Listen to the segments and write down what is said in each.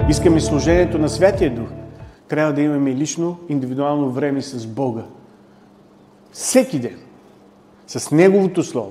искаме служението на Святия Дух, трябва да имаме лично, индивидуално време с Бога. Всеки ден. С Неговото Слово.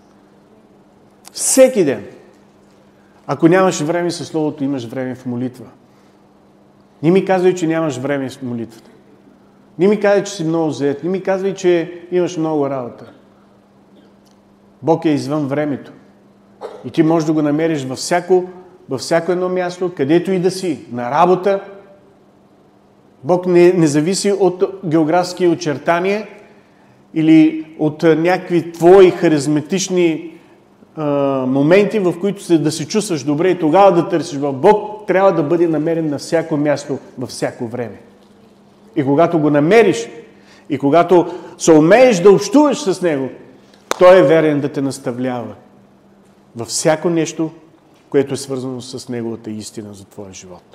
Всеки ден. Ако нямаш време със Словото, имаш време в молитва. Не ми казвай, че нямаш време в молитвата. Не ми казвай, че си много зает. Не ми казвай, че имаш много работа. Бог е извън времето. И ти можеш да го намериш във всяко едно място, където и да си. На работа. Бог не зависи от географски очертания или от някакви твои харизматични моменти, в които да се чувстваш добре и тогава да търсиш Бог. Бог трябва да бъде намерен на всяко място, във всяко време. И когато го намериш, и когато се умееш да общуваш с Него, Той е верен да те наставлява във всяко нещо, което е свързано с Неговата истина за твоя живот.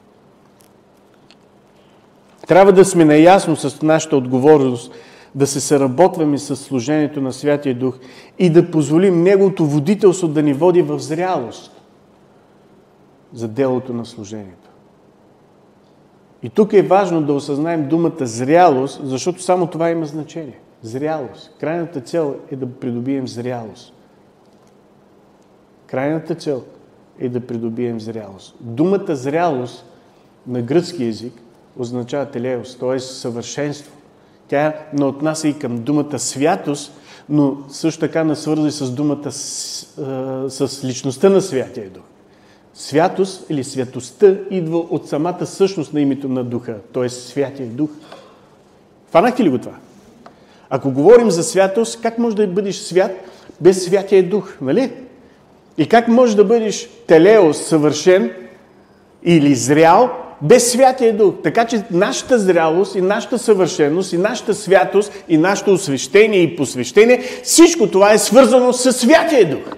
Трябва да сме наясно с нашата отговорност, да се съработваме с служението на Святия Дух и да позволим Неговото водителство да ни води в зрялост за делото на служението. И тук е важно да осъзнаем думата зрялост, защото само това има значение. Зрялост. Крайната цел е да придобием зрялост. Крайната цел е да придобием зрялост. Думата зрялост на гръцки език означава телеос, т.е. съвършенство. Тя не отнася и към думата святост, но също така насвързва и с думата с личността на Святия Дух. Святост или святостта идва от самата същност на името на Духа, т.е. Святия Дух. Фанахте ли го това? Ако говорим за святост, как може да бъдеш свят без Святия Дух, нали? И как може да бъдеш телеос, съвършен или зрял без Святия Дух? Така че нашата зрялост и нашата съвършеност и нашата святост и нашето освещение и посвещение, всичко това е свързано с Святия Дух.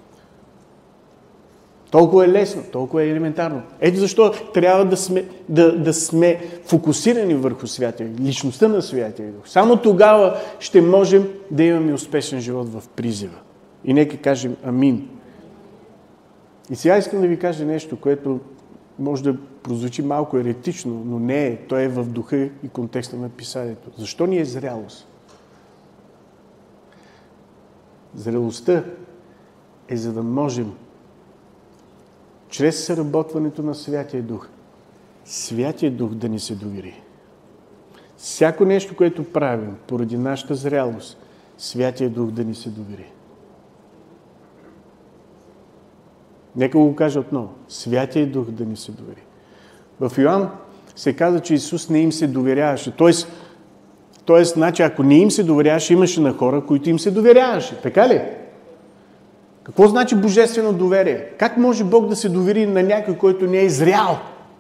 Толкова е лесно, толкова е елементарно. Ето защо трябва да сме фокусирани върху Святия Дух, личността на Святия Дух. Само тогава ще можем да имаме успешен живот в призива. И нека кажем амин. И сега искам да ви кажа нещо, което може да прозвучи малко еретично, но не е. То е в духа и контекста на писанието. Защо ни е зрялост? Зрелостта е за да можем чрез съработването на Святия Дух, Святия Дух да ни се довери. Всяко нещо, което правим поради нашата зрялост, Святия Дух да ни се довери. Нека го кажа отново. Святия Дух да ни се довери. В Йоан се каза, че Исус не им се доверяваше. Тоест, значи, ако не им се доверяваше, имаше на хора, които им се доверяваше. Така ли? Какво значи божествено доверие? Как може Бог да се довери на някой, който не е зрял?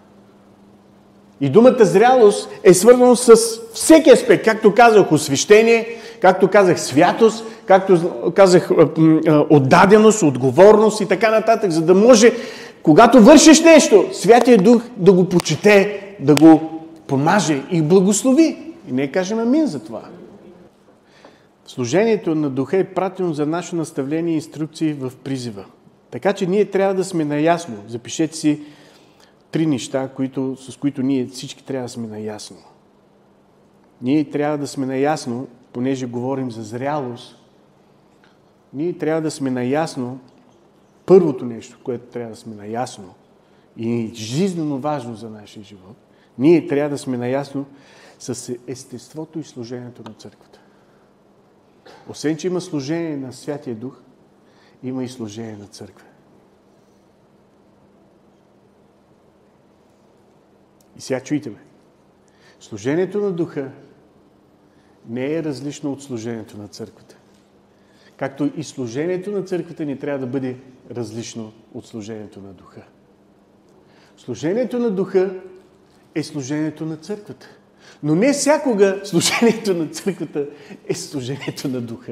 И думата зрялост е свързана с всеки аспект. Както казах, освещение, както казах, святост, както казах, отдаденост, отговорност и така нататък, за да може, когато вършиш нещо, Святия Дух да го почете, да го помаже и благослови. И не кажем амин за това. Служението на Духа е пратено за наше наставление и инструкции в призива. Така че ние трябва да сме наясно. Запишете си 3 неща, с които ние всички трябва да сме наясно. Ние трябва да сме наясно, понеже говорим за зрялост, ние трябва да сме наясно, първото нещо, което трябва да сме наясно и е жизненно важно за нашия живот, ние трябва да сме наясно с естеството и служението на църквата. Освен, че има служение на Святия Дух, има и служение на църква. И сега чуйте ме. Служението на Духа не е различно от служението на църквата. Както и служението на църквата ни трябва да бъде различно от служението на Духа. Служението на Духа е служението на църквата. Но не всякога служението на църквата е служението на Духа.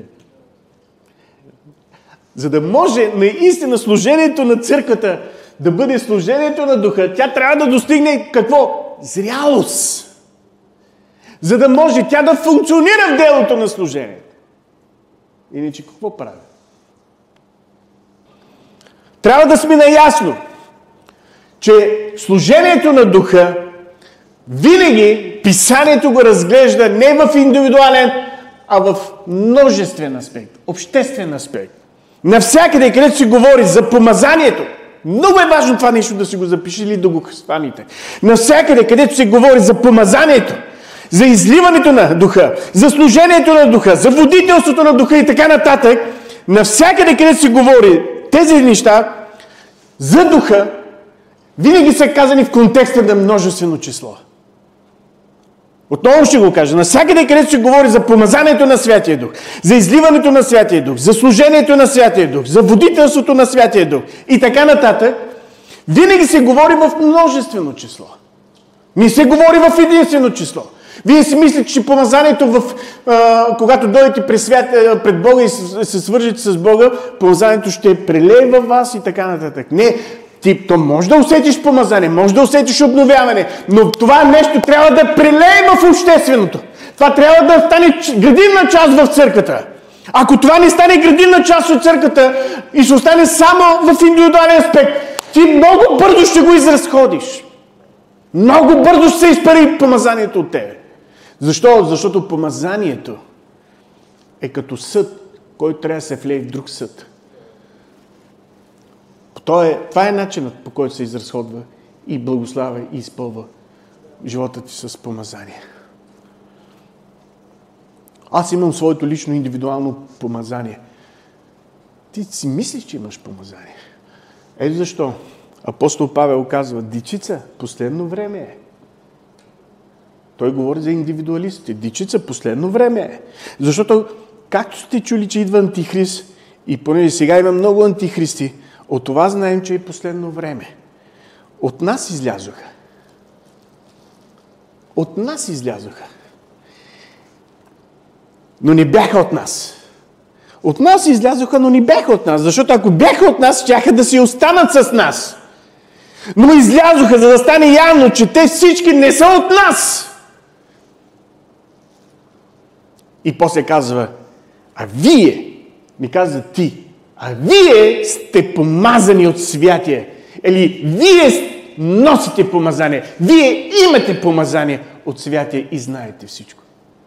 За да може наистина служението на църквата да бъде служението на Духа, тя трябва да достигне какво? Зрялост. За да може тя да функционира в делото на служението. Иначе какво прави? Трябва да сме наясно, че служението на Духа винаги Писанието го разглежда не в индивидуален, а в множествен аспект, обществен аспект. Навсякъде, където се говори за помазанието, много е важно това нещо да си го запиши или да го хваните. Навсякъде, където се говори за помазанието, за изливането на Духа, за служението на Духа, за водителството на Духа и така нататък, навсякъде, където се говори тези неща за Духа, винаги са казани в контекста на множествено число. Отново ще го кажа. Навсякъде, където се говори за помазанието на Святия Дух, за изливането на Святия Дух, за служението на Святия Дух, за водителството на Святия Дух и така нататък, винаги се говори в множествено число. Не се говори в единствено число. Вие си мислите, че помазанието, когато дойдете пред Бога и се свържете с Бога, помазанието ще прелее във вас и така нататък. Не, то може да усетиш помазание, може да усетиш обновяване, но това нещо трябва да прелее в общественото. Това трябва да стане градивна част в църквата. Ако това не стане градивна част от църквата и ще остане само в индивидуален аспект, ти много бързо ще го изразходиш. Много бързо ще се изпари помазанието от тебе. Защо? Защото помазанието е съд, който трябва да се влее в друг съд. Това е начинът, по който се изразходва и благославя и изпълва живота ти с помазание. Аз имам своето лично индивидуално помазание. Ти си мислиш, че имаш помазание. Ето защо апостол Павел казва, дичица, последно време е. Той говори за индивидуалистите. Дичица, последно време е. Защото, както сте чули, че идва антихрист, и понеже сега има много антихристи, от това знаем, че е последно време. От нас излязоха. От нас излязоха. Но не бяха от нас. От нас излязоха, но не бяха от нас. Защото ако бяха от нас, щяха да си останат с нас. Но излязоха, за да стане явно, че те всички не са от нас. И после казва, а вие, не казва ти, а вие сте помазани от Святия. Или вие носите помазание. Вие имате помазание от Святия и знаете всичко.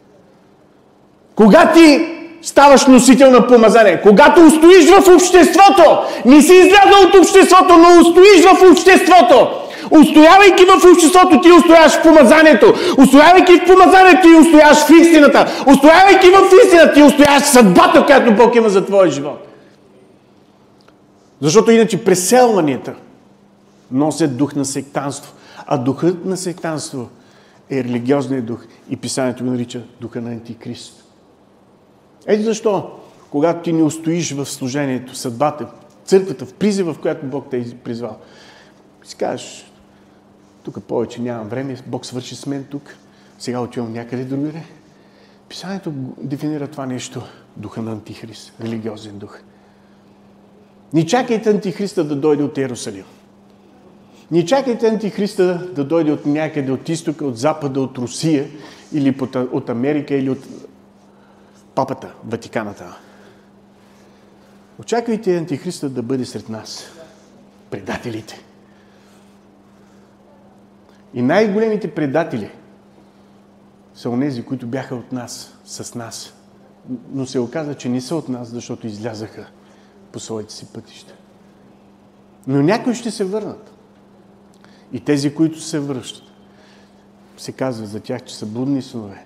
Кога ти ставаш носител на помазание? Когато устоиш в обществото. Не си излязъл от обществото, но устоиш в обществото. Устоявайки в обществото, ти устояваш в помазанието. Устоявайки в помазанието, ти устояваш в истината. Устоявайки в истината, ти устояваш в съдбата, която Бог има за твоя живот. Защото иначе преселванията носят дух на сектанство. А духът на сектанство е религиозният дух. И Писанието го нарича духа на Антикрист. Ето защо, когато ти не устоиш в служението, съдбата, църквата, в призива, в която Бог те е призвал, си кажеш, тук повече нямам време, Бог свърши с мен тук, сега отивам някъде другаде. Писанието дефинира това нещо, духа на Антихрист, религиозен дух. Не чакайте Антихриста да дойде от Иерусалим. Не чакайте Антихриста да дойде от някъде, от изтока, от запада, от Русия, или от Америка, или от папата, Ватиканата. Очаквайте Антихриста да бъде сред нас. Предателите. И най-големите предатели са онези, които бяха от нас, с нас. Но се оказа, че не са от нас, защото излязаха по своите си пътища. Но някои ще се върнат. И тези, които се връщат, се казва за тях, че са блудни синове.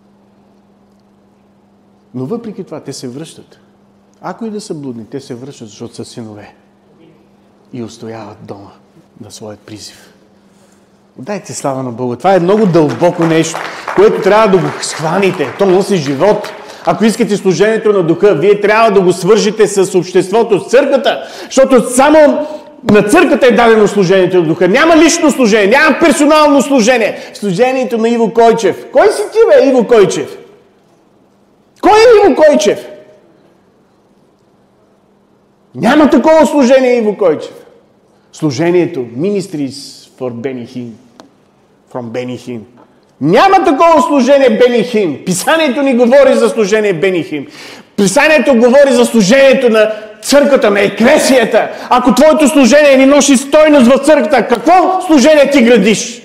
Но въпреки това, те се връщат. Ако и да са блудни, те се връщат, защото са синове. И устояват дома на своят призив. Дайте слава на Бога. Това е много дълбоко нещо, което трябва да го схваните. То носи живот. Ако искате служението на Духа, вие трябва да го свържете с обществото, с църквата. Защото само на църквата е дадено служението на Духа. Няма лично служение, няма персонално служение. Служението на Иво Койчев. Кой си ти, бе, Иво Койчев? Кой е Иво Койчев? Няма такова служение, Иво Койчев. Служението Ministries for Benny Hinn. From Benny Hinn. Няма такова служение Benny Hinn. Писанието ни говори за служение Benny Hinn. Писанието говори за служението на църквата, на еклесията. Ако твоето служение не носи стойност в църквата, какво служение ти градиш?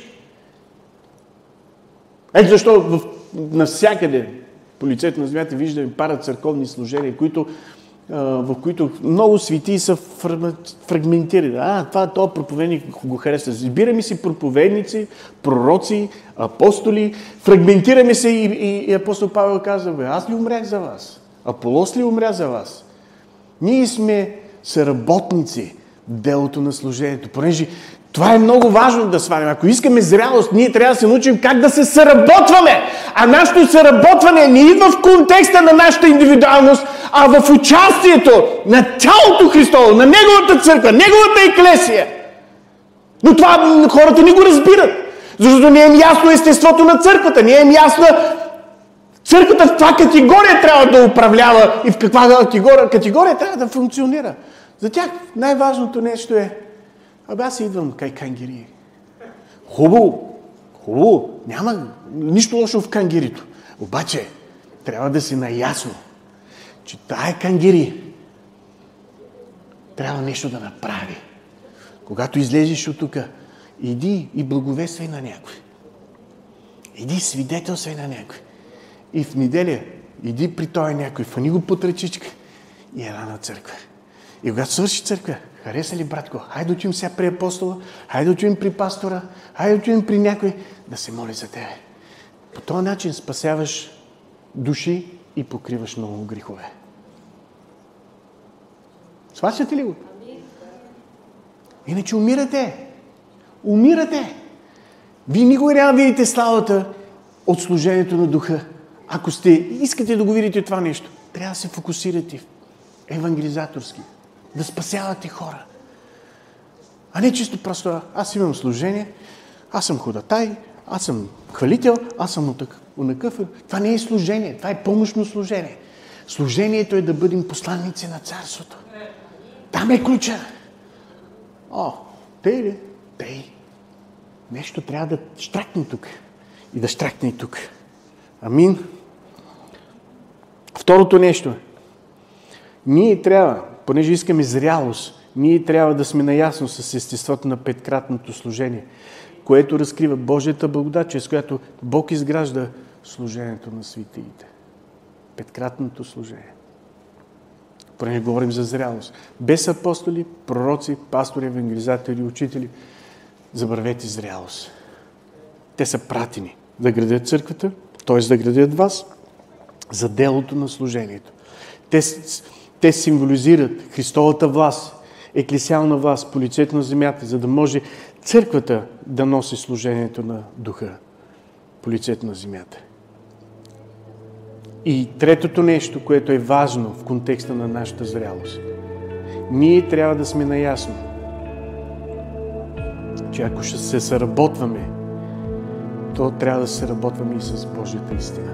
Ето защо навсякъде по лицето на земята виждаме парацърковни служения, в които много светии са фрагментирани. Това проповедник го харесва. Избираме си проповедници, пророци, апостоли, фрагментираме се и апостол Павел казва: аз ли умрях за вас? Аполос ли умря за вас? Ние сме съработници в делото на служението, понеже това е много важно да свалим. Ако искаме зрялост, ние трябва да се научим как да се съработваме. А нашето съработване не идва в контекста на нашата индивидуалност, а в участието на тялото Христово, на Неговата църква, Неговата еклесия. Но това хората не го разбират. Защото не е ясно естеството на църквата. Не е ясна църквата в каква категория трябва да управлява и в каква категория трябва да функционира. За тях най-важното нещо е: аз идвам кай кангери. Хубаво. Няма нищо лошо в кангерито. Обаче трябва да си наясно, че тая кангери трябва нещо да направи. Когато излезеш от тук, иди и благовествай на някой. Иди свидетелствай на някой. И в неделя иди при този някой, фани го под ръчичка и ела на църква. И когато свърши църква, хареса ли, братко? Хайде да отидем сега при апостола, хайде да отидем при пастора, хайде да отидем при някой да се моли за тебе. По този начин спасяваш души и покриваш много грехове. Сващате ли го? Иначе умирате. Умирате. Вие никога няма да видите славата от служението на духа. Ако искате да го видите това нещо, трябва да се фокусирате евангелизаторски. Да спасявате хора. А не чисто просто: аз имам служение, аз съм ходатай, аз съм хвалител, аз съм онакъв. Това не е служение, това е помощно служение. Служението е да бъдем посланници на царството. Там е ключа. Тъй ли? Тъй. Нещо трябва да щракне тук. И да щракне и тук. Амин. Второто нещо е: ние трябва, понеже искаме зрялост, ние трябва да сме наясно с естеството на петкратното служение, което разкрива Божията благодат, чрез която Бог изгражда служението на светиите. Петкратното служение. Понеже говорим за зрялост. Без апостоли, пророци, пастори, евангелизатори, учители, забравете зрялост. Те са пратени да градят църквата, т.е. да градят вас, за делото на служението. Те символизират Христовата власт, еклесиална власт по лицето на земята, за да може църквата да носи служението на духа по лицето на земята. И третото нещо, което е важно в контекста на нашата зрялост. Ние трябва да сме наясно, че ако ще се съработваме, то трябва да се съработваме и с Божията истина.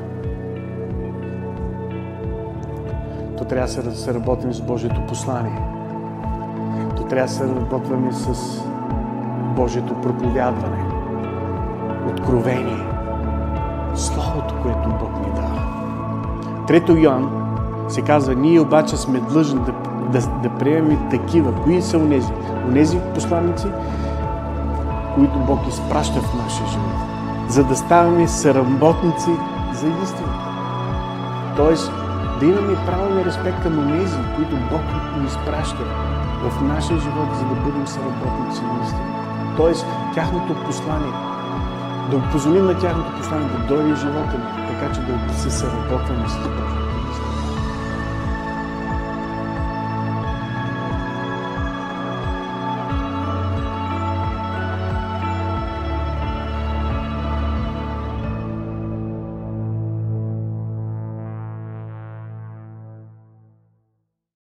То трябва да се работим с Божието послание. То трябва да се работваме с Божието проповядване, откровение, Словото, което Бог ни дава. 3 Йоан се казва: ние обаче сме длъжни да приемем такива. Кои са онези? Онези посланици, които Бог изпраща в нашия живот, за да ставаме съработници за истина. Тоест, да имаме право на респект към онези, които Бог ни изпраща в нашия живот, за да бъдем съработници на истина. Тоест, тяхното послание, да позволим на тяхното послание да дойде в живота ни, така че да се съработваме с Бога.